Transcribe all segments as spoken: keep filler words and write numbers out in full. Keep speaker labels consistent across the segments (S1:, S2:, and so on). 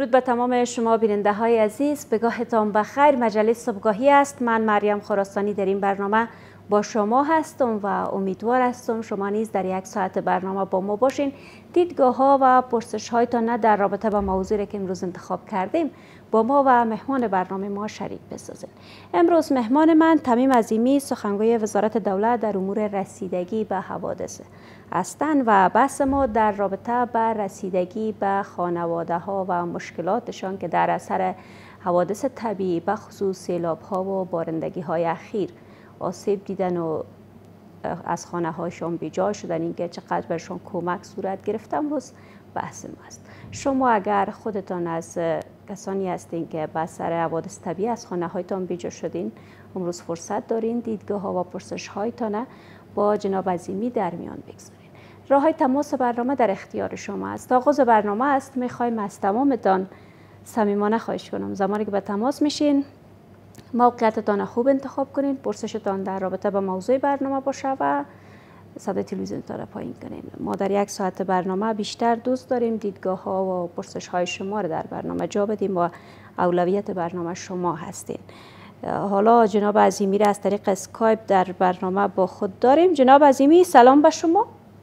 S1: درود به تمام شما بیننده های عزیز، بگاهتان بخیر. مجلس صبحگاهی است. من مریم خراسانی در این برنامه با شما هستم و امیدوار هستم شما نیز در یک ساعت برنامه با ما باشین. دیدگاه ها و پرسش هایتان در رابطه با موضوعی که امروز انتخاب کردیم با ما و مهمان برنامه ما شریک بسازید. امروز مهمان من تمیم عظیمی، سخنگوی وزارت دولت در امور رسیدگی به حوادث هستند و بحث ما در رابطه با رسیدگی به خانواده ها و مشکلاتشان که در اثر حوادث طبیعی به خصوص سیلاب ها و بارندگی های اخیر آسیب دیدن و از خانه هایشان بیجا شدن، اینکه چقدر برشان کمک صورت گرفته امروز بحث ما است. شما اگر خودتان از کسانی هستین که به اثر حوادث طبیعی از خانه هایتان بیجا شدین، امروز فرصت دارین دیدگاه ها و پرسش هایتان با جناب عظیمی در میان بگذارین. راه های تماس برنامه در اختیار شما است. آغاز برنامه است. میخوایم از تمامتان صمیمانه خواهش کنم زمانی که به تماس میشین موقعیتتان خوب انتخاب کنین، پرسشتان در رابطه با موضوع برنامه باشه و صدای تلویزیونتان را پایین کنین. ما در یک ساعت برنامه بیشتر دوست داریم دیدگاه ها و پرسش های شما را در برنامه جا بدیم و اولویت برنامه شما هستین. حالا جناب عظیمی را از طریق اسکایپ در برنامه با خود داریم. جناب عظیمی سلام به شما.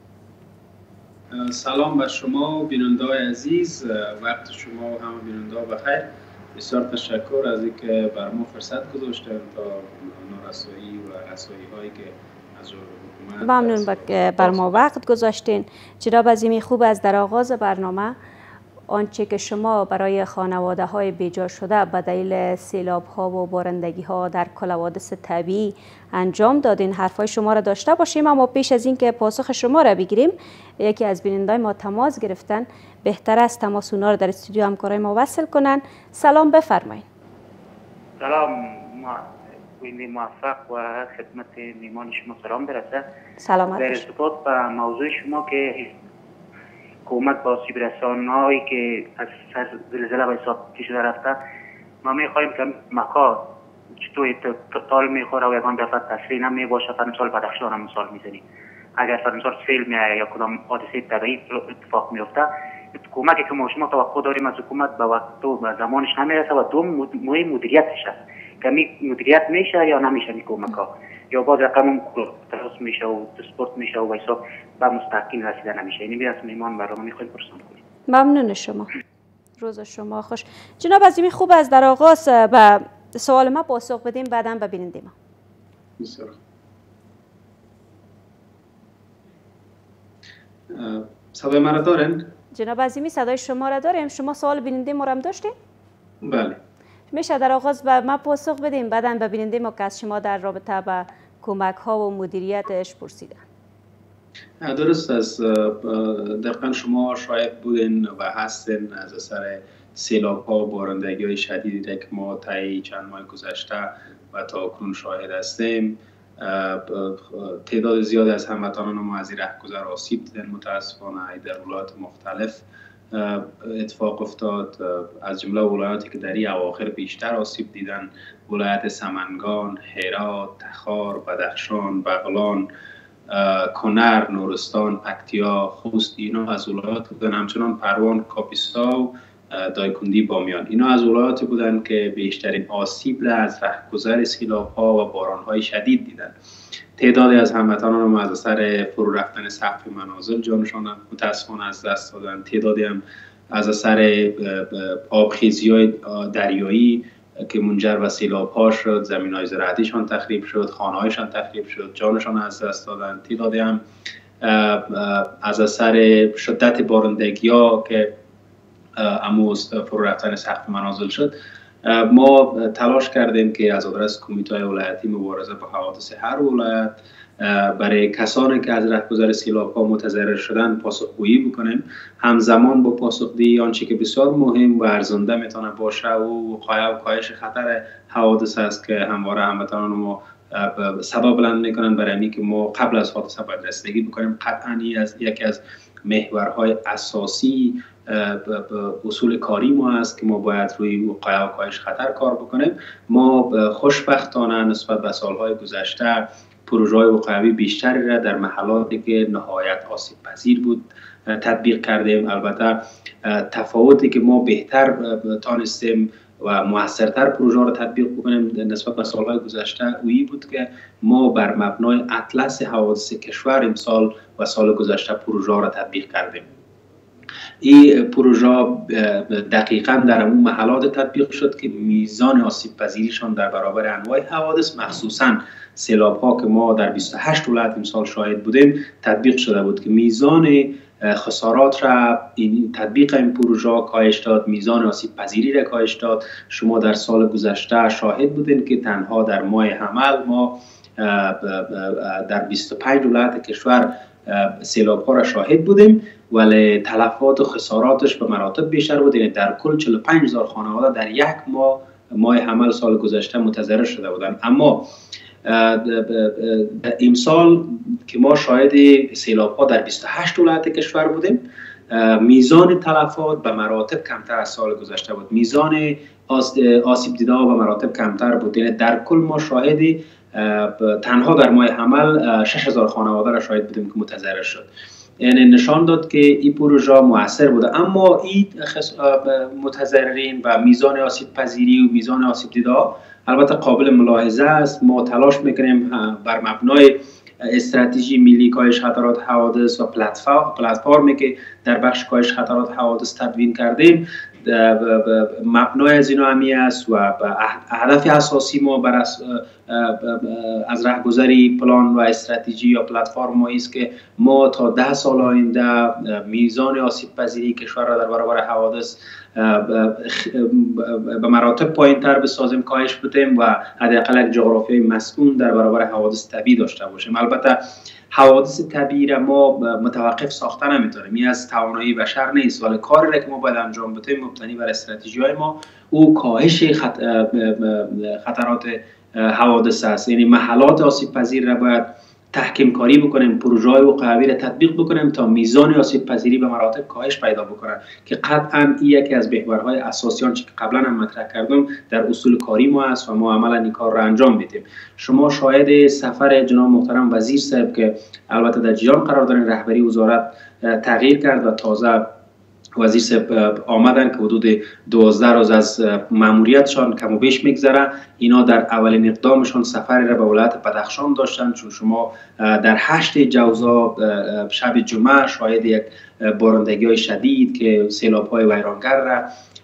S2: سلام به شما بیننده عزیز، وقت شما و همه بیننده بخیر. بسیار تشکر از اینکه بر ما فرصت گذاشتید تا نارسایی و رسایی هایی که از حکومت
S1: ممنون که بر ما وقت گذاشتین. جناب عظیمی، خوب از در آغاز برنامه آنچه که شما برای خانواده های بیجا شده به دلیل سیلاب ها و بارندگی ها در کل حوادث طبیعی انجام دادین حرفای شما را داشته باشیم، اما پیش از این که پاسخ شما را بگیریم یکی از بینندگان ما تماس گرفتن، بهتر است تماس اونا را در استودیو همکارای ما وصل کنن. سلام بفرمایید.
S3: سلام، بیننده موفق و خدمت میهمان شما سلام برسه.
S1: سلامت
S3: در ارتباط به موضوع شما که حکومت با آسیب رسانه‌هایی که از سر زلزله و حساب شده رفته، ما می‌خوایم که مکان چطور تال می‌خوره و یکان دفعه تصریح نمی‌باشه. فرمسال بدخشان هم مثال می‌زنیم، اگر فرمسال سیل می‌آید یا کدام حادثه طبیعی اتفاق می‌افته، حکومتی که ما شما توقع داریم از حکومت به وقت و به زمانش نمی‌رسه و دو مهم مدیریتش است که مدیریت میشه یا نمیشه این کمک‌ها، یا باز رقم تراس میشه و سپورت میشه و حساب به مستحقین رسیده نمیشه. اینی میراث میهمان برنامه میخوایم پرسان کنیم.
S1: ممنون شما. روز شما خوش. جناب عظیمی، خوب از در آغاز به سوال ما پاسخ بدیم، بعداً به بیننده ما.
S2: بسیار صدای ما را دارین؟
S1: جناب عظیمی صدای شما را داریم. شما سوال بیننده ما را هم داشتین؟
S2: بله.
S1: میشه در آغاز به ما پاسخ بدیم، بعداً به بیننده ما که از شما در رابطه با کمک ها و مدیریتش پرسیدن.
S2: درست است. دقیقا شما شاید بودین و هستین از اثر سیلاب ها و بارندگی های شدیدی که ما طی چند ماه گذشته و تا اکنون شاهد هستیم. تعداد زیادی از هموطنان ما از این رهگذر آسیب دیدن. متاسفانه در ولایات مختلف اتفاق افتاد، از جمله ولایاتی که در این اواخر بیشتر آسیب دیدن: ولایت سمنگان، هرات، تخار، بدخشان، بغلان، کنر، نورستان، پکتیا، خوست. اینا از ولایات بودن. همچنان پروان، کاپیسا و دایکندی، بامیان. اینا از ولایاتی بودن که بیشترین آسیب را از رهگذر سیلاب ها و باران های شدید دیدن. تعدادی از هموطنان ما از اثر فرو رفتن سقف منازل جانشان متاسفانه از دست دادن. تعدادی هم از اثر آبخیزی های دریایی که منجر به سیلاب ها شد، زمین های زراعتیشان تخریب شد، خانه هایشان تخریب شد، جانشان از دست دادن. تعدادی هم از اثر شدت بارندگی ها که اموز فرو رفتن سقف منازل شد. ما تلاش کردیم که از آدرس کمیته ولایتی مبارزه با حوادث هر ولایت برای کسانی که از رهگذر سیلاب ها متضرر شدن پاسخگویی بکنیم، همزمان با پاسخگویی آنچه که بسیار مهم و ارزنده میتونه باشه و وقایع و کاهش خطر حوادث است که همواره هموطنان ما صدا بلند میکنن برای اینکه ما قبل از حادثه باید رسیدگی بکنیم. قطعا از یکی از محورهای اساسی اصول کاری ما است که ما باید روی وقایع و کاهش خطر کار بکنیم. ما خوشبختانه نسبت به سالهای گذشته پروژه‌های وقایوی بیشتری را در محلاتی که نهایت آسیب پذیر بود تطبیق کردیم. البته تفاوتی که ما بهتر تانستیم و موثرتر پروژه را تطبیق بکنیم نسبت به سالهای گذشته اویی بود که ما بر مبنای اطلس حوادث کشور امسال و سال گذشته پروژه را تطبیق کردیم. این پروژه دقیقاً در اون محلات تطبیق شد که میزان آسیب پذیریشان در برابر انواع حوادث، مخصوصاً سیلاب ها که ما در بیست و هشت ولایت امسال شاهد بودیم تطبیق شده بود که میزان خسارات را این تطبیق این پروژه کاهش داد، میزان آسیب پذیری را کاهش داد. شما در سال گذشته شاهد بودین که تنها در ماه حمل ما در بیست و پنج ولایت کشور سیلاب ها را شاهد بودیم، ولی تلفات و خساراتش به مراتب بیشتر بود. یعنی در کل چهل و پنج هزار خانواده در یک ماه ماه حمل سال گذشته متضرر شده بودند. اما امسال که ما شاهد سیلاب ها در بیست و هشت ولایت کشور بودیم، میزان تلفات به مراتب کمتر از سال گذشته بود، میزان آسیب دیده ها به مراتب کمتر بود. یعنی در کل ما شاهد تنها در ماه حمل شش هزار خانواده را شاهد بودیم که متضرر شد. یعنی نشان داد که این پروژه مؤثر بوده. اما این متضررین و میزان آسیب پذیری و میزان آسیب دیده ها البته قابل ملاحظه است. ما تلاش میکنیم بر مبنای استراتژی ملی کاهش خطرات حوادث و پلتفرمی که در بخش کاهش خطرات حوادث تدوین کردیم، مبنای از اینا همی است و هدف اساسی ما بر از رهگذری پلان و استراتژی یا پلتفرم است که ما تا ده سال آینده میزان آسیب پذیری کشور را در برابر حوادث به مراتب پایین تر بسازیم، کاهش بدیم و حداقل یک جغرافیای مسکون در برابر حوادث طبیعی داشته باشیم. البته حوادث طبیعی را ما متوقف ساخته نمیتونیم، این از توانایی بشر نیست، ولی کاری را که ما باید انجام بدیم مبتنی بر استراتژی های ما او کاهش خطرات حوادث است. یعنی محلات آسیب پذیر را باید تحکیم کاری بکنیم، پروژه های وقایوی را تطبیق بکنیم تا میزان آسیب پذیری به مراتب کاهش پیدا بکنه که قطعا این یکی از محورهای اساسی که قبلا هم مطرح کردم در اصول کاری ما است و ما عملا این کار را انجام میدیم. شما شاهد سفر جناب محترم وزیر صاحب که البته در جریان قرار دارن رهبری وزارت تغییر کرد و تازه وزیر صاحب آمدن که حدود دوازده روز از ماموریتشان کم و بیش میگذره. اینا در اولین اقدامشان سفری را به ولایت بدخشان داشتن، چون شما در هشت جوزا شب جمعه شاهد یک بارندگی های شدید که سیلاب های ویرانگر را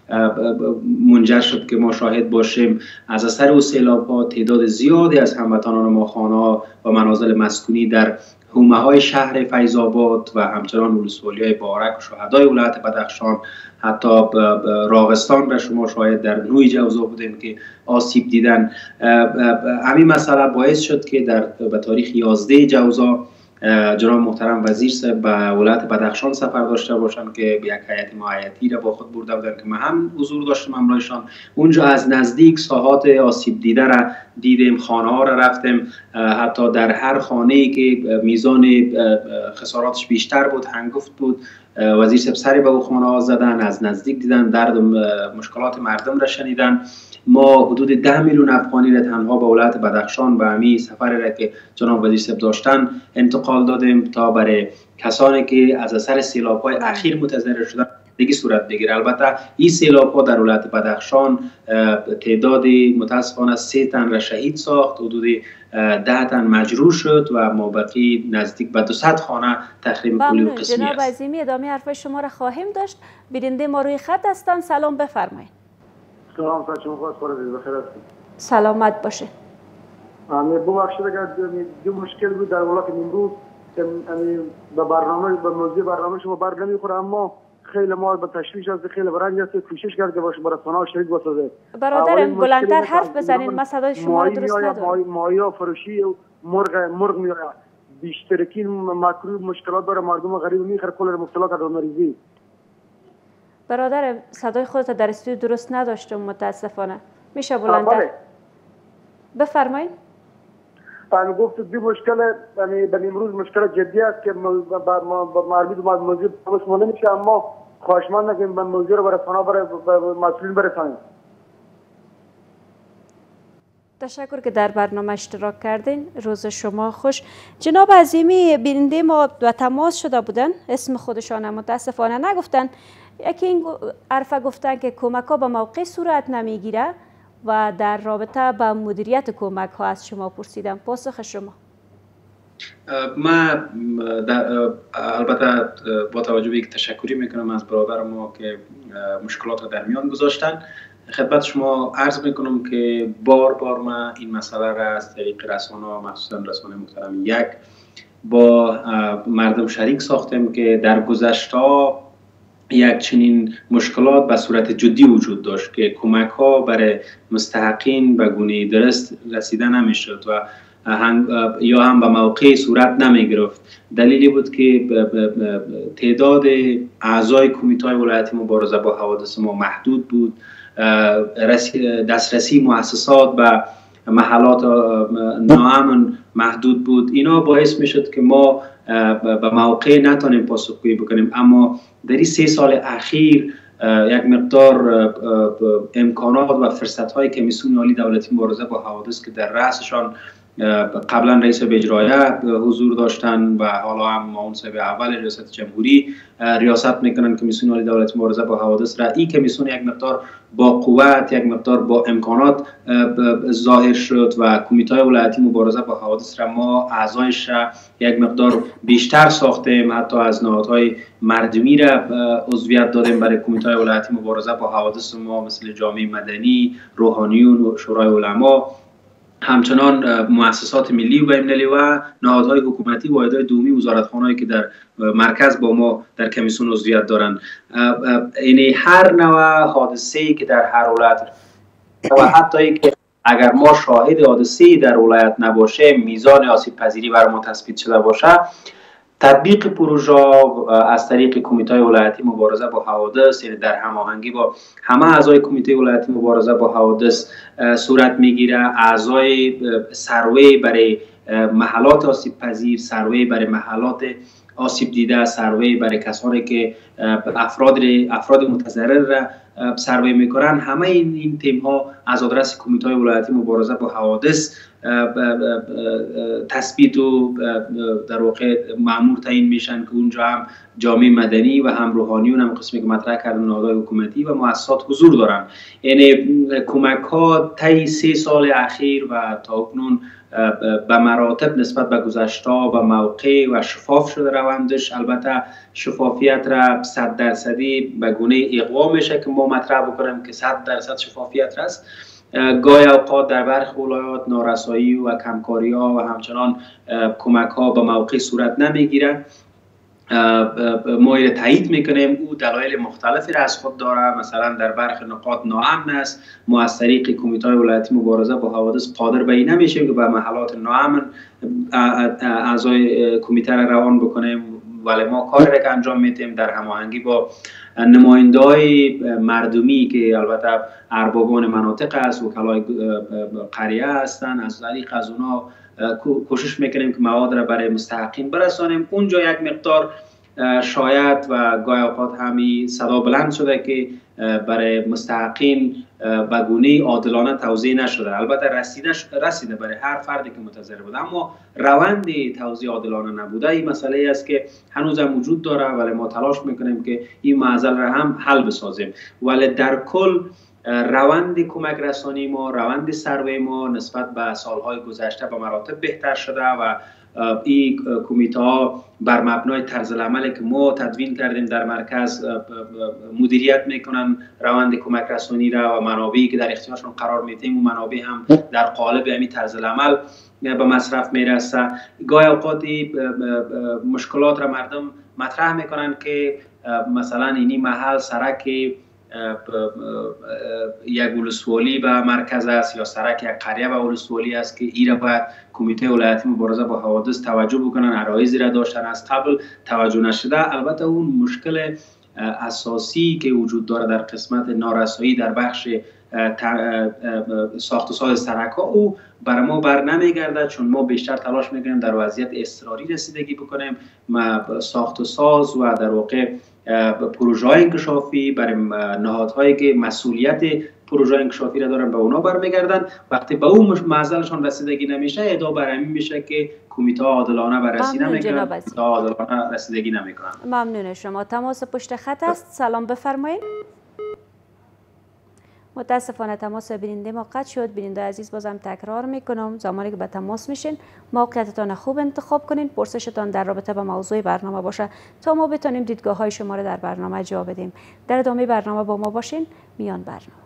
S2: منجر شد که ما شاهد باشیم. از اثر او سیلاب ها تعداد زیادی از هموطنان ما خانه و منازل مسکونی در حومه های شهر فیض آباد و همچنان ولسوالی های بارک و شهدای ولایت بدخشان، حتی راغستان را شما شاید در نوی جوزا بودیم که آسیب دیدن. همین مسئله باعث شد که در به تاریخ یازده جوزا جناب محترم وزیر صاحب به ولایت بدخشان سفر داشته باشند که یک هیئت معایتی را با خود برده بودند که ما هم حضور داشتیم همراهشان. اونجا از نزدیک ساحات آسیب دیده را دیدیم، خانه ها را رفتیم، حتی در هر خانه ای که میزان خساراتش بیشتر بود، هنگفت بود، وزیر صاحب سری به اون خانه ها زدن، از نزدیک دیدن، درد و مشکلات مردم را شنیدن. ما حدود ده میلیون افغانی را تنها به ولایت بدخشان به همین سفر را که جناب وزیر صاحب داشتن انتقال دادیم تا برای کسانی که از اثر سیلاب‌های اخیر متضرر شدن دیگه صورت بگیره. البته این سیلاب‌ها در ولایت بدخشان تعداد متاسفانه سه تن را شهید ساخت، حدود ده تن مجروح شد و مابقی نزدیک به دویست خانه تخریب کلی و قسمی است.
S1: جناب عظیمی ادامه حرف شما را خواهیم داشت. بیننده ما روی خط هستند. سلام بفرمایید.
S4: سلام شما خواهد خورد بخیر هستید.
S1: سلامت باشه.
S4: امی ببخشید اگر دو مشکل بود در ولایت نیمروز که به برنامه به موضوع برنامه شما بر نمیخوره، اما خیلی ما به تشویش هست، خیلی برنج هست، کوشش کرده باشه برای رسانه‌ها شریک بسازه.
S1: برادرم بلندتر حرف بزنین، ما صدای شما رو درست نداریم.
S4: مایا فروشی و مرغ مرغ میاد بیشترکین مکروه مشکلات داره، مردم غریب میخره کل مبتلا کرده مریضی.
S1: برادرم صدای خودت در استودیو درست نداشتم متاسفانه. میشه بلندتر بفرمایید؟
S4: من گفت دو مشکل یعنی به امروز مشکل جدی است که با مربوط به موضوع بحث مونده میشه، اما خواهشمند که به موضوع رو برای رسانه‌ها برای مسئولین برسانید.
S1: تشکر که در برنامه اشتراک کردین. روز شما خوش. جناب عظیمی بیننده ما و تماس شده بودن، اسم خودشان متاسفانه نگفتن. یکی این حرف گفتن که کمک ها به موقع صورت نمیگیره و در رابطه با مدیریت کمک ها از شما پرسیدم. پاسخ شما؟
S2: ما البته با توجه به اینکه تشکری میکنم از برادر ما که مشکلات را در میان گذاشتن، خدمت شما عرض میکنم که بار بار ما این مسئله را از طریق رسانه و مخصوصا رسانه محترم یک با مردم شریک ساختیم که در گذشته یک چنین مشکلات به صورت جدی وجود داشت که کمک ها برای مستحقین به گونه درست رسیده نمیشد و هم یا هم به موقع صورت نمی گرفت. دلیلی بود که تعداد اعضای کمیته ولایتی مبارزه با حوادث ما محدود بود، دسترسی مؤسسات به محلات ناامن محدود بود. اینا باعث می شد که ما به موقع نتونیم پاسخگویی بکنیم. اما در این سه سال اخیر یک مقدار امکانات و فرصت های کمیسیون عالی دولتی مبارزه با حوادث که در رأسشان قبلا رئیس اجرایه حضور داشتن و حالا هم معاون صاحب اول ریاست جمهوری ریاست میکنن کمیسیون عالی دولتی مبارزه با حوادث را. این کمیسیون یک مقدار با قوت، یک مقدار با امکانات ظاهر شد و کمیته ولایتی مبارزه با حوادث را ما اعضایش را یک مقدار بیشتر ساختیم، حتی از نهادهای مردمی را عضویت دادیم برای کمیته ولایتی مبارزه با حوادث ما، مثل جامعه مدنی، روحانیون و شورای علما، همچنان مؤسسات ملی و بین‌المللی و نهادهای حکومتی و واحدهای دومی وزارتخانه‌ای که در مرکز با ما در کمیسیون عضویت دارند. یعنی هر نوع حادثه‌ای که در هر ولایت و حتی که اگر ما شاهد حادثه‌ای در ولایت نباشه، میزان آسیب پذیری بر ما تثبیت شده باشه، تطبیق پروژه از طریق کمیته ولایتی مبارزه با حوادث، یعنی در هماهنگی با همه اعضای کمیته ولایتی مبارزه با حوادث صورت میگیره. اعضای سروی برای محلات آسیب پذیر، سروی برای محلات آسیب دیده، سروی برای کسانی که افراد افراد متضرر را سروی میکنن، همه این این تیم ها از آدرس کمیته ولایتی مبارزه با حوادث تثبیت و در واقع مأمور تعیین میشن که اونجا هم جامعه مدنی و هم روحانیون، هم قسمی که مطرح کردن نهادهای حکومتی و مؤسسات حضور دارن. یعنی کمک ها طی سه سال اخیر و تا اکنون به مراتب نسبت به گذشته و موقع و شفاف شده روندش. البته شفافیت را صد درصدی به گونه اقوا میشه که ما مطرح بکنیم که صد درصد شفافیت است. گاهی اوقات در برخی ولایات نارسایی و کمکاری ها و همچنان کمک ها به موقع صورت نمیگیرن. ما ایره تایید میکنیم، او دلایل مختلفی را از خود داره. مثلا در برخی نقاط ناامن است، ما از طریق کمیته ولایتی مبارزه با حوادث قادر به این نمیشیم که به محلات ناامن اعضای کمیته را روان بکنیم، ولی ما کاری را که انجام میدیم در هماهنگی با نماینده‌های مردمی که البته اربابان مناطق است، وکلای قریه هستند، از طریق از اونا کوشش میکنیم که مواد را برای مستحقین برسانیم. اونجا یک مقدار شاید و گاهی اوقات همی صدا بلند شده که برای مستحقین به گونه عادلانه توزیع نشده. البته رسیده رسیده برای هر فردی که متضرر بوده، اما روند توزیع عادلانه نبوده. این مسئله است که هنوز هم وجود داره، ولی ما تلاش میکنیم که این معضل را هم حل بسازیم. ولی در کل روند کمک رسانی ما، روند سروی ما نسبت به سالهای گذشته به مراتب بهتر شده و این کمیته ها بر مبنای طرز العملی که ما تدوین کردیم در مرکز مدیریت میکنن روند کمک رسانی را و منابعی که در اختیارشون قرار میدیم و منابع هم در قالب همین طرز العمل به مصرف میرسه. گاهی اوقاتی مشکلات را مردم مطرح میکنن که مثلا اینی محل سرک یک ولسوالی به مرکز است یا سرک یک قریه به ولسوالی است که ایره باید کمیته ولایتی مبارزه با حوادث توجه بکنن. عرایضی را داشتن از قبل توجه نشده. البته اون مشکل اساسی که وجود داره در قسمت نارسایی در بخش ساخت و ساز سرک ها، او بر ما بر نمیگرده، چون ما بیشتر تلاش میکنیم در وضعیت اضطراری رسیدگی بکنیم. ما ساخت و ساز و در واقع پروژه های انکشافی برای نهادهایی که مسئولیت پروژه انکشافی را دارن به اونا برمیگردن. وقتی به اون معضلشان رسیدگی نمیشه ادعا بر همین میشه که کمیته عادلانه بررسی نمیکنن، کمیته عادلانه رسیدگی نمیکنن.
S1: ممنون شما. تماس پشت خط است. سلام بفرمایید. متاسفانه تماس بیننده ما قطع شد. بیننده عزیز بازم تکرار میکنم زمانی که به تماس میشین موقعیتتان خوب انتخاب کنین، پرسشتان در رابطه با موضوع برنامه باشه تا ما بتونیم دیدگاه های شما را در برنامه جا بدیم. در ادامه برنامه با ما باشین. میان برنامه.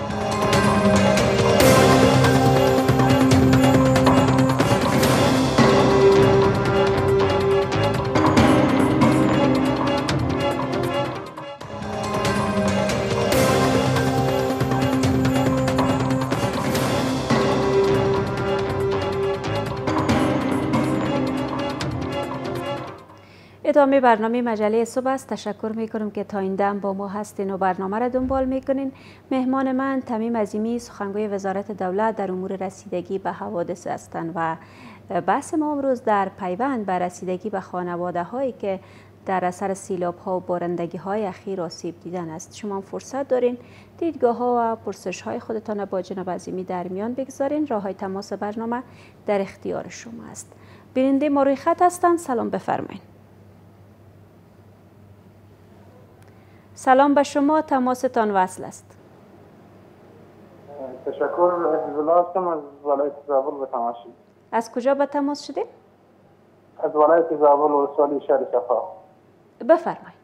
S1: ادامه برنامه مجله صبح است. تشکر میکنم که تا این دم با ما هستین و برنامه را دنبال میکنین. مهمان من تمیم عظیمی، سخنگوی وزارت دولت در امور رسیدگی به حوادث هستند و بحث ما امروز در پیوند به رسیدگی به خانواده هایی که در اثر سیلاب ها و بارندگی های اخیر آسیب دیدن است. شما فرصت دارین دیدگاه ها و پرسش های خودتان با جناب عظیمی در میان بگذارین. راه های تماس برنامه در اختیار شما است. بیننده ما روی خط هستند. سلام بفرمایید. سلام به شما، تماستان وصل است.
S5: تشکر. عزیزالله هستم از ولایت زابل به تماس شدید.
S1: از کجا به تماس شدید؟
S5: از ولایت زابل ولسوالی شهر صفا.
S1: بفرمایید.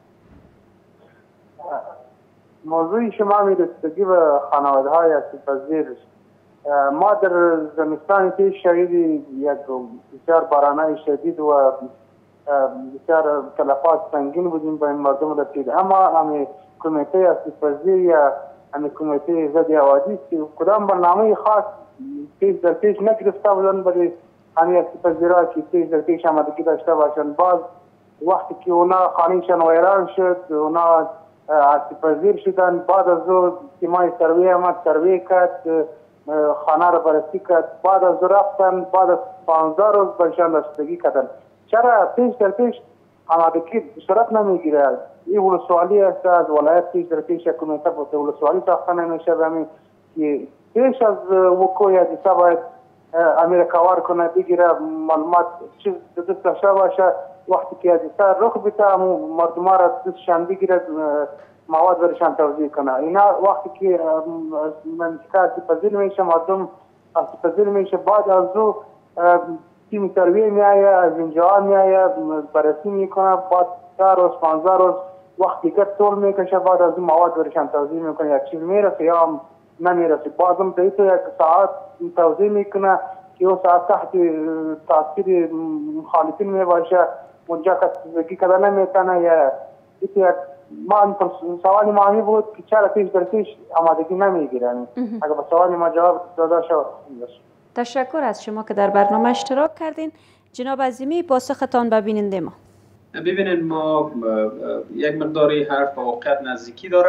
S5: موضوع شما میرسیدگی به خانواده های آسیب‌پذیر. ما در زمستان پیش شاهد یک بسیار بارانهای شدید و بسیار تلفات سنگین بودیم به این مردم رسید. اما همین کمیته آسیب‌پذیر یا همین کمیته ضد حوادث کدام برنامه خاص پیش در پیش نگرفته بودن برای همین آسیب‌پذیرها که پیش در پیش آمادگی داشته باشند. باز وقتی که اونا خانه‌شان ویران شد، اونا آسیب‌پذیر شدن، بعد از او تیمای سروی آمد، سروی کرد، خانه را بررسی کرد، بعد از او رفتن، بعد از پانزده روز برشان رسیدگی کردن. چرا پیش در پیش آمادگی صورت نمیگیره؟ این ولسوالی است، از ولایت پیش در پیش کمیته ولسوالی ساخته نمیشه و همین که پیش از وقوع حادثه باید امیر کار کنه، بگیره معلومات چیز دست داشته باشه. وقتی که حادثه رخ بده مردم را دستشان بگیره، مواد برشان توزیع کنه. اینا وقتی که منطقه آسیب‌پذیر میشه، مردم آسیب‌پذیر میشه، بعد از او تیم سروی میایه، از اینجا میایه، بررسی میکنه، بعد سه روز پانزده روز وقتی که طول میکشه، بعد از این مواد برشان توزیع میکنه. یک چیز میرسه یا نمیرسه، بعضم دیگه یک ساعت توزیع میکنه که اون ساعت تحت تاثیر مخالفین میباشه، اونجا کسی کده نمیتونه. یا یک ما سوالی معنی بود که چرا پیش در پیش آمادگی نمیگیره. اگر به سوالی ما جواب داده شد.
S1: تشکر از شما که در برنامه اشتراک کردین. جناب عظیمی، پاسختان به بیننده ما.
S2: ببینید، ما یک مقداری حرف با واقعیت نزدیکی داره.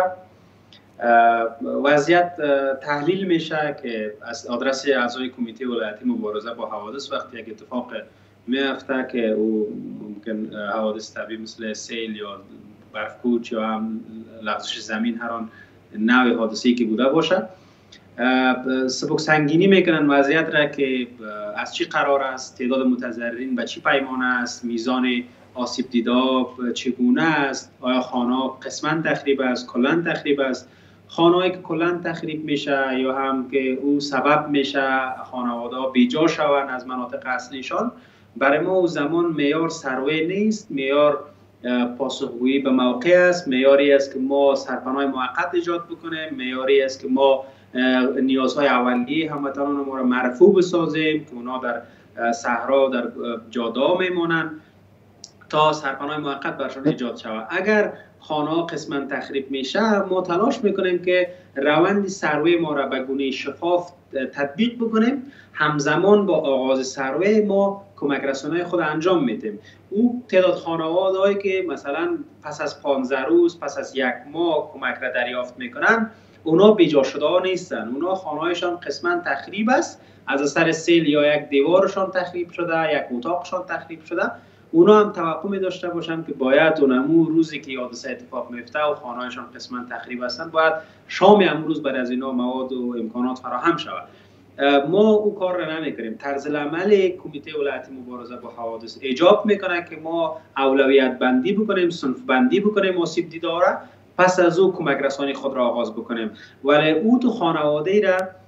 S2: وضعیت تحلیل میشه که از آدرس اعضای کمیته ولایتی مبارزه با حوادث وقتی یک اتفاق میفته که او ممکن حوادث طبیعی مثل سیل یا برفکوچ یا هم لغزش زمین هر آن نوع حادثه‌ای که بوده باشه، سبک سنگینی میکنن وضعیت را که از چی قرار است، تعداد متضررین به چی پیمانه است، میزان آسیب دیده چگونه است، آیا خانه قسما تخریب است، کلا تخریب است، خانه‌ای که کلا تخریب میشه یا هم که او سبب میشه خانواده بیجا شوند از مناطق اصلیشان. برای ما او زمان معیار سروی نیست، معیار پاسخگویی به موقع است، معیاری است که ما سرپناه موقت ایجاد بکنیم، معیاری است که ما نیازهای اولیه هموطنان ما را مرفوع بسازیم که اونا در صحرا در جاده میمونن تا سرپناه موقت برشان ایجاد شود. اگر خانه قسما تخریب میشه، ما تلاش میکنیم که روند سروی ما را به گونه شفاف تطبیق بکنیم، همزمان با آغاز سروی ما کمک رسانه خود انجام میدیم. او تعداد خانواده‌ای که مثلا پس از پانزده روز، پس از یک ماه کمک را دریافت میکنن، اونا بیجا شده ها نیستن. اونا خانه‌هایشان قسما تخریب است، از اثر سیل یا یک دیوارشان تخریب شده، یک اتاقشان تخریب شده. اونا هم توقع می داشته باشن که باید اونمو روزی که حادثه اتفاق میفته و خانه‌هایشان قسما تخریب هستن باید شام امروز برای از اینا مواد و امکانات فراهم شود. ما او کار را نمیکنیم. طرز العمل کمیته ولایتی مبارزه با حوادث ایجاب میکنه که ما اولویت بندی بکنیم، صنف بندی بکنیم آسیب دیده را، پس از او کمک رسانی خود را آغاز بکنیم. ولی او تو خانواده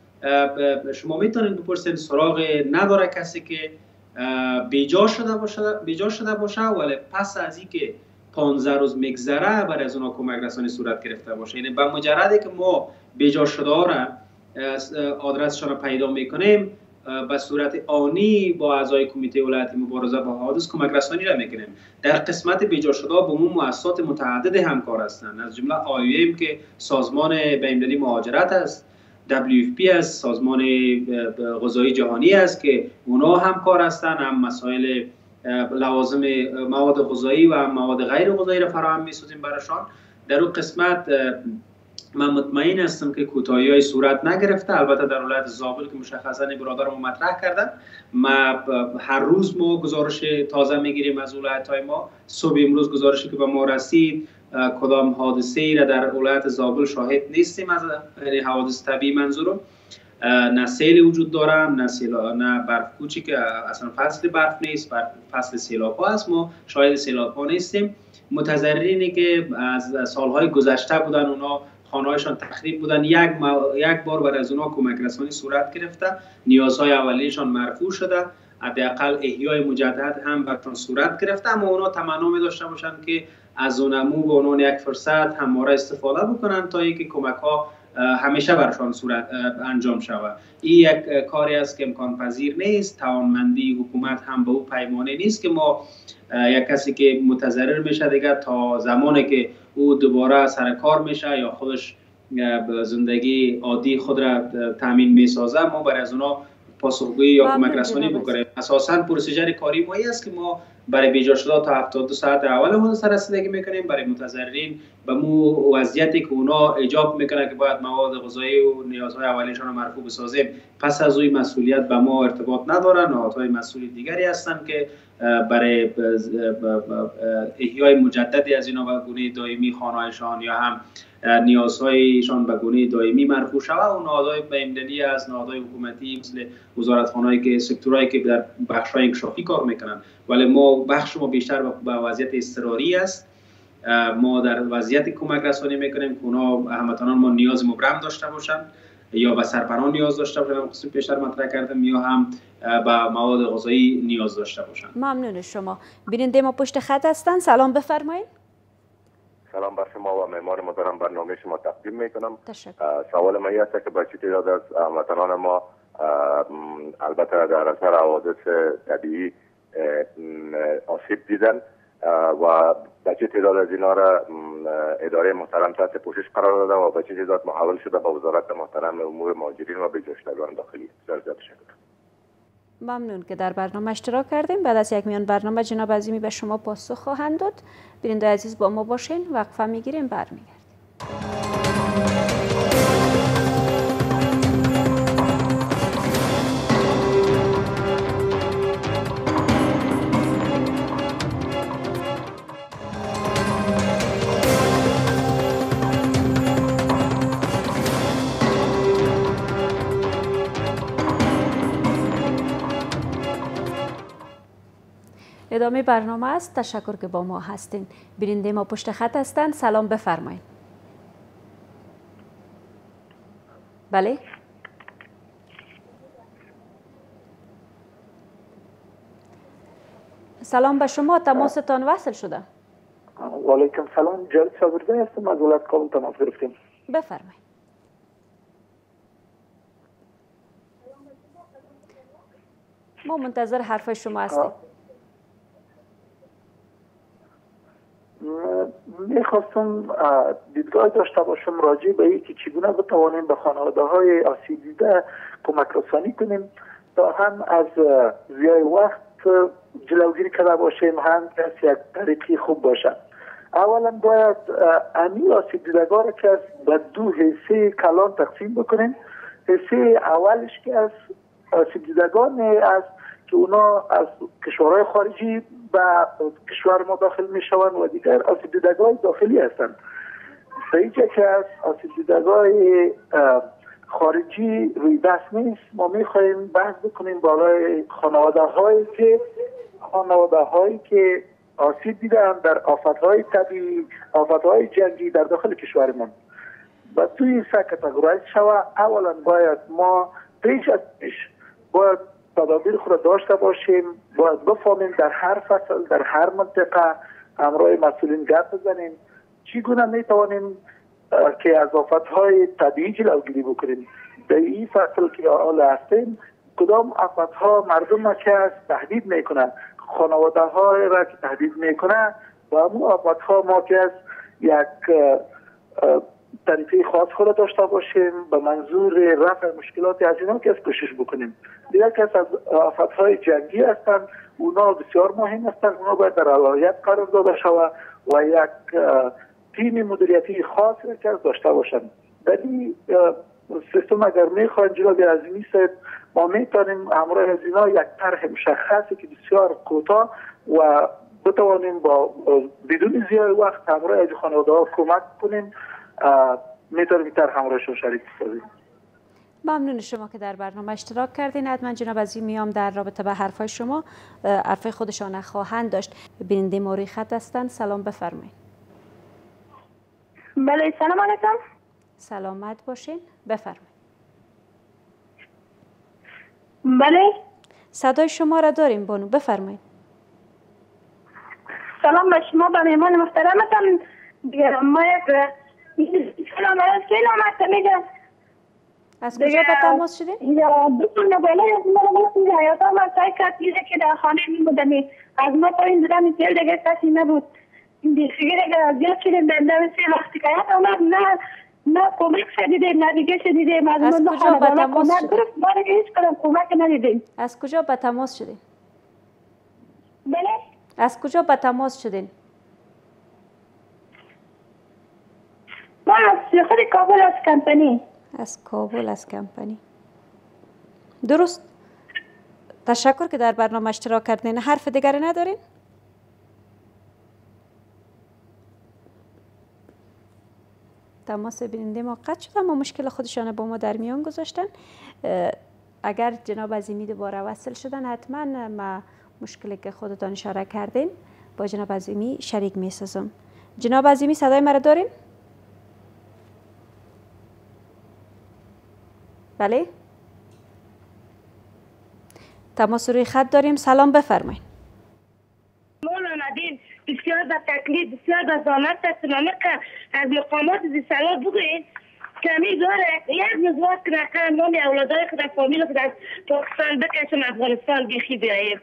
S2: را شما میتونید بپرسید سراغ نداره کسی که بیجا شده باشه بیجا شده باشه ولی پس از اینکه پانزده روز میگذره برای از اونها کمک رسانی صورت گرفته باشه. یعنی به مجردی که ما بیجا شده ها را آدرسشان را پیدا میکنیم به صورت آنی با اعضای کمیته ولایتی مبارزه با حوادث کمک رسانی را میکنیم. در قسمت بیجا شده با عموم مؤسسات متعدد همکار هستند، از جمله آی ام که سازمان بین‌المللی مهاجرت است، دبلیو اف پی است، سازمان غذایی جهانی است که اونا همکار هستند، هم مسائل لوازم مواد غذایی و مواد غیر غذایی را فراهم می‌سازیم براشان. در اون قسمت من مطمئن هستم که کوتاهی‌های صورت نگرفته. البته در ولایت زابل که مشخصاً برادرم مطرح کردن، ما هر روز ما گزارش تازه میگیریم از ولایت‌های ما. صبح امروز گزارشی که به ما رسید کدام حادثه‌ای را در ولایت زابل شاهد نیستیم، از حوادث طبیعی منظورم، نه سیل وجود داره، نه سیل، نه برف کوچی که اصلا فصل برف نیست، فصل سیلاب‌ها است، ما شاهد سیلاب‌ها نیستیم. متضررینی که از سالهای گذشته بودن اونا خانه‌هایشان تخریب بودن، یک ما... یک بار برای از اونها کمک رسانی صورت گرفته، نیازهای اولیه‌شان مرفوع شده، حداقل احیای مجدد هم برشان صورت گرفته، اما اونا تمنا می داشته باشن که از اونمو به عنوان یک فرصت همواره استفاده بکنن تا اینکه کمک‌ها همیشه برشان صورت انجام شود. این یک کاری است که امکان پذیر نیست. توانمندی حکومت هم به او پیمانه نیست که ما یک کسی که متضرر میشه دیگه تا زمانی که او دوباره سر کار میشه یا خودش زندگی عادی خود را تامین میسازه ما برای از اونا پاسخگویی یا کمک رسانی بکنیم. اساساً پروسیجر کاری ما است که ما برای بیجا شده تا هفتاد و دو ساعت اول حادثه رسیدگی میکنیم. برای متضررین به مو وضعیتی که اونا ایجاب میکنه که باید مواد غذایی و نیازهای اولیه‌شان رو مرفوع بسازیم، پس از اوی مسئولیت به ما ارتباط نداره. نهادهای مسئول دیگری هستند که برای احیای مجددی از اینا به گونه دائمی خانه‌هایشان یا هم نیازهایشان به گونه دائمی مرفوع شود و نهادهای بین‌المللی از نهادهای حکومتی مثل وزارتخانه‌ای که سکتورایی که در بخش‌های انکشافی کار میکنن، ولی ما بخش ما بیشتر به وضعیت اضطراری است. ما در وضعیت کمک رسانی میکنیم که اونا هموطنان ما نیاز مبرم داشته باشن یا به سرپناه نیاز داشته باشن، خصوصا پیشتر مطرح کردم، یا هم به مواد غذایی نیاز داشته باشن.
S1: ممنون شما. بیننده ما پشت خط هستن. سلام بفرمایید.
S6: سلام بر شما و معمار محترم برنامه شما تقدیم میکنم.
S1: تشکر.
S6: سوال من این است که به چه تعداد از هموطنان ما البته در اثر حوادث طبیعی آسیب دیدن و به چه تعداد از اینا را اداره محترم تحت پوشش قرار داده و به چه تعداد محول شده به وزارت محترم امور مهاجرین و بجاشتگان داخلی. بسیار تشکر.
S1: ممنون که در برنامه اشتراک کردیم. بعد از یک میان برنامه جناب عظیمی به شما پاسخ خواهند داد. بیننده عزیز با ما باشین، وقفه میگیریم، برمیگردیم. ادامه برنامه است. تشکر که با ما هستین. بیننده ما پشت خط هستند. سلام بفرمایید. بله. سلام به شما، تماستان وصل شده.
S7: و علیکم سلام، جاوید صابرزاده هستم، از ولایت کابل تماس گرفتیم.
S1: بفرمایید. ما منتظر حرف شما هستیم.
S7: میخواستم دیدگاه داشته باشم راجع به اینکه چگونه بتوانیم به خانواده های آسیب دیده کمک رسانی کنیم تا هم از ضیاع وقت جلوگیری کرده باشیم، هم از یک طریقی خوب باشد. اولا باید امی آسیب دیدگان را که به دو حصه کلان تقسیم بکنیم. حصه اولش که از آسیب دیدگان است که اونا از کشورهای خارجی به کشور ما داخل می شوند و دیگر آسیب دیدگان داخلی هستند. به اینجا که از آسیب دیدگان خارجی روی دست نیست، ما می خواهیم بحث بکنیم بالای خانواده هایی که خانواده هایی که آسیب دیدن در آفتهای طبیعی، آفتهای جنگی در داخل کشورمان. و توی این سه کاتگوری شود، اولا باید ما پیش از پیش باید تدابیر خود داشته باشیم، باید بفهمیم در هر فصل در هر منطقه همراه مسئولین گپ بزنیم چگونه می توانیم که از آفتهای طبیعی جلوگیری بکنیم. در این فصل که حال هستیم کدام آفتها مردم را که تهدید میکنند، خانواده های را که تهدید میکنه و همون آفتها ما که از یک طریقه خاص خود داشته باشیم به منظور رفع مشکلات از اینا که از کوشش بکنیم. دیگر کس از آفتهای جنگی هستند، اونا بسیار مهم هستند، اونا باید در اولویت قرار داده شود و یک تیم مدیریتی خاص را که داشته باشند. در این سیستم اگر میخواین جناب عظیمی صاحب ما میتونیم همراه از اینا یک طرح مشخصی که بسیار کوتاه و بتوانیم با بدون زیاد وقت همراه از خانواده ها کمک کنیم، میتونیم طرح همراهشون شریک بسازیم.
S1: ممنون شما که در برنامه اشتراک کردین. حتما جناب عظیمی هم در رابطه به حرفای شما حرفای خودشان خواهند داشت. بیننده موری خط هستند. سلام بفرمایید.
S8: بله سلام علیکم.
S1: سلامت باشین، بفرمایید.
S8: بله
S1: صدای شما را داریم بانو، بفرمایید.
S8: سلام به شما به مهمان محترمتان. ما یک سلام علیکم سلام میگم.
S1: از کجا به تماس شدین؟
S8: یا دوستان بالای از من مسئول حیاتا من سعی کرد که در خانه میمودنی از ما پایین دیدم تیل دیگه کسی نبود. دیگه اگر زیاد شدیم در نویسی وقتی که حیات آمد نه نه کمک شدیدیم نه دیگه شدیدیم.
S1: از کجا به تماس شدین؟
S8: درست باره که هیچ کدام کمک ندیدیم.
S1: از کجا به تماس شدین؟
S8: بله؟
S1: از کجا به تماس شدین؟
S8: ما از خود کابل از کمپانی.
S1: از کابل از کمپانی. درست. تشکر که در برنامه اشتراک کردین. حرف دیگری ندارین؟ تماس بیننده ما قطع شد اما مشکل خودشان با ما در میان گذاشتن. اگر جناب عظیمی دوباره وصل شدن حتما ما مشکلی که خودتان اشاره کردین با جناب عظیمی شریک می سازم. جناب عظیمی صدای مرا دارین؟ بله؟ تماس روی خط داریم. سلام بفرمایید.
S8: مولانا دین بسیار به تکلیف بسیار به زحمت است که از مقامات زیست‌سالار بگویید کمی داره یک روز وقت رقم نام اولادای خود از فامیل خود از پاکستان بکشم افغانستان بیخی بیاییم.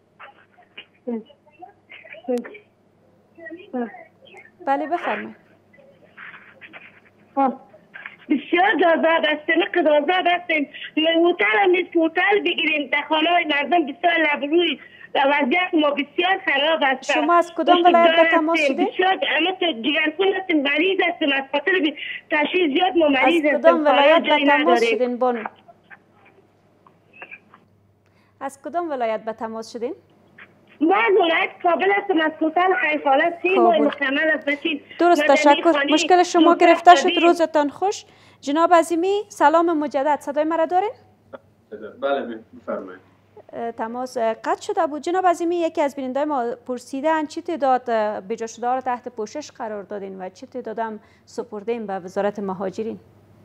S1: بله بفرمایید.
S8: بسیار جذاب است، نقد جذاب هستیم. هتل هم نیست که هتل بگیریم در خانه های مردم بسیار لبروی و وضعیت ما بسیار خراب است.
S1: شما از کدام ولایت به تماس شدید؟
S8: بسیار اما جگرخون هستیم، مریض هستیم، از خاطر تشخیص زیاد ما مریض هستیم.
S1: از کدام ولایت به تماس شدین بانو؟ از کدام ولایت به تماس شدین؟
S8: ما از ولایت کابل هستم، از کوتل خیفاله سی ماه مکمل است بچین.
S1: درست تشکر. مشکل شما گرفته شد. روزتان خوش. جناب عظیمی سلام مجدد. صدای مرا دارین؟
S2: بله بفرمایید.
S1: تماس قطع شده بود. جناب عظیمی یکی از بیننده ما پرسیدن چه تعداد بجا شده را تحت پوشش قرار دادین و چه تعداد هم سپردین به وزارت مهاجرین؟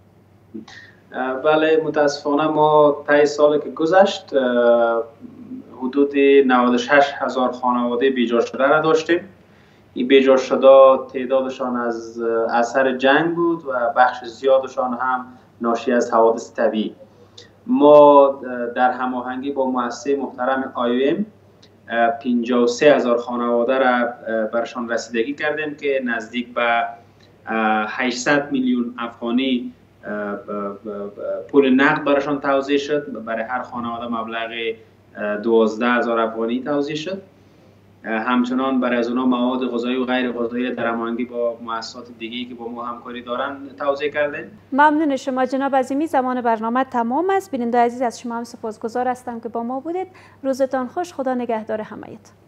S2: بله متاسفانه ما طی سالی که گذشت حدود نود و شش هزار خانواده بیجا شده را داشتیم. این بیجا شده تعدادشان از اثر جنگ بود و بخش زیادشان هم ناشی از حوادث طبیعی. ما در هماهنگی با مؤسسه محترم آی او ام پنجاه و سه هزار خانواده را برشان رسیدگی کردیم که نزدیک به هشتصد میلیون افغانی پول نقد برشان توزیع شد. برای هر خانواده مبلغ دوازده هزار افغانی توزیع شد همچنان برای از اونها مواد غذایی و غیر غذایی در هماهنگی با مؤسسات دیگه‌ای که با ما همکاری دارن توضیح کردین.
S1: ممنون شما جناب عظیمی. زمان برنامه تمام است. بیننده عزیز از شما هم سپاسگزار هستم که با ما بودید. روزتان خوش. خدا نگهدار همه‌تان.